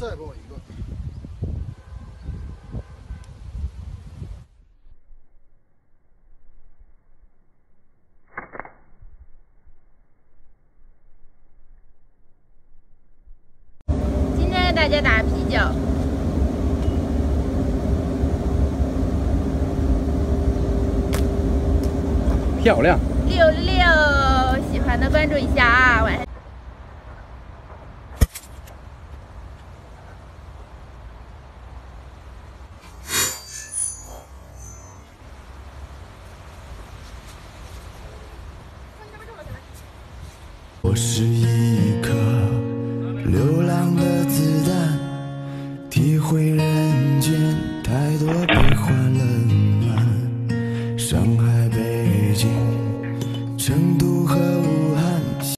再给我一个。 今天给大家打啤酒。 漂亮 666，喜欢的关注一下啊！晚上。 我是一颗流浪的子弹，体会人间太多悲欢冷暖，伤害。